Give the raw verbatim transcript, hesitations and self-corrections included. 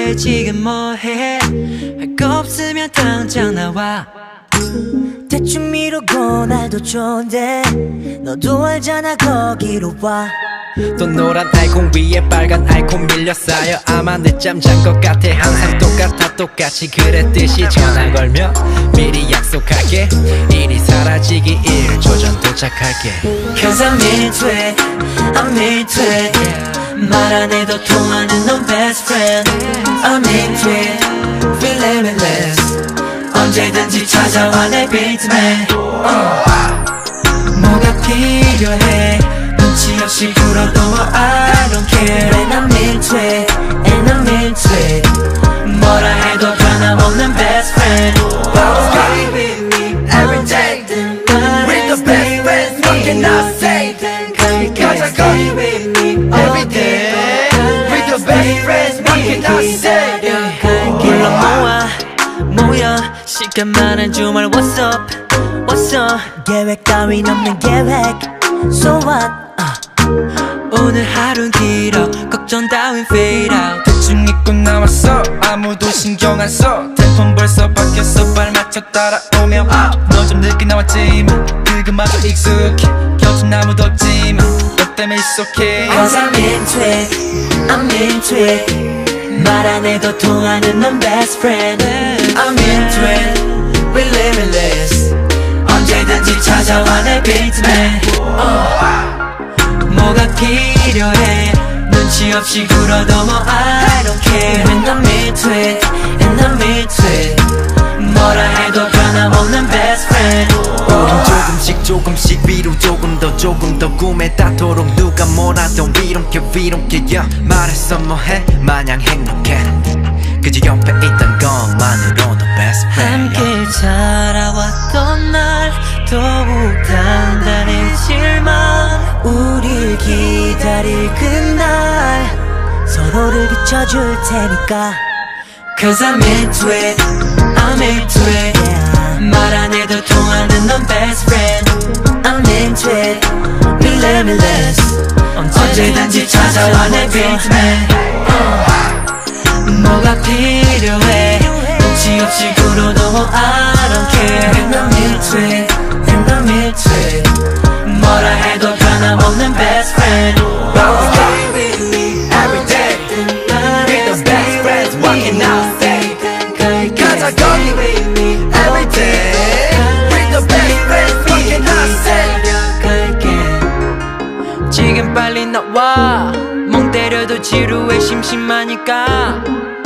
왜 지금 뭐해 할 거 없으면 당장 나와 대충 미루고 날도 좋은데 너도 알잖아 거기로 와 또 노란 아이콘 위에 빨간 아이콘 밀려 쌓여 아마 늦잠 잔 것 같아 항상 똑같아 똑같이 그랬듯이 전화 걸며 미리 약속할게 일이 사라지기 일 초 전 도착할게 Cause I'm into it, I'm into it 말 안 해도 통하는 넌 best friend I'm into it, feel limitless 언제든지 찾아와 내 beatman uh. 뭐가 필요해 눈치 없이 굴어도 I don't care And I'm into it, and I'm into it 뭐라 해도 변함없는 best friend Stay with me every day We're the best friends, what can I say? Cause I stay with me every day We're the best friends, what can I say? 불러 모아 모여 시간만한 주말 what's up what's up 계획 따윈 없는 계획 So what 오늘 하루는 길어 걱정 따윈 fade out 대충 입고 나왔어 아무도 신경 안 써 템포는 벌써 바뀌었어 발맞춰 따라오며 너 좀 늦게 나왔지만 그거마저 익숙해 곁은 아무도 없지만 너 때문에 it's okay Cause I'm into it I'm into it 말 안 해도 통하는 넌 best friend I'm into it We're limitless 언제든지 찾아와 내 beatman uh. 뭐가 필요해 눈치 없이 굴어도 뭐 I don't care And I'm into it And I'm into it 뭐라 해도 변함없는 best friend 우린 조금씩 조금씩 위로 조금 더 조금 더 꿈에 닿도록 누가 뭐라도 We don't care we don't care yeah. 말했어 뭐해 마냥 행복해 그저 옆에 있던 것만으로도 best friend 함께 자라왔던 날 더욱 단단해질만 우릴 기다릴 그날 서로를 비춰줄 테니까 Cause I'm into it I'm into it yeah. 말 안 해도 통하는 넌 best friend I'm into it Be limitless 언제든지 찾아와 내 beatman uh. 뭐가 필요해 눈치 없이 굴어도 뭐 I don't care And I'm into it And I'm into it 뭐라 해도 변함없는 best friend Stay with me every day We're the best friends what can I say Cause I go with me every day We're the best friends what can I say 지금 빨리 나와 멍 때려도 지루해 심심하니까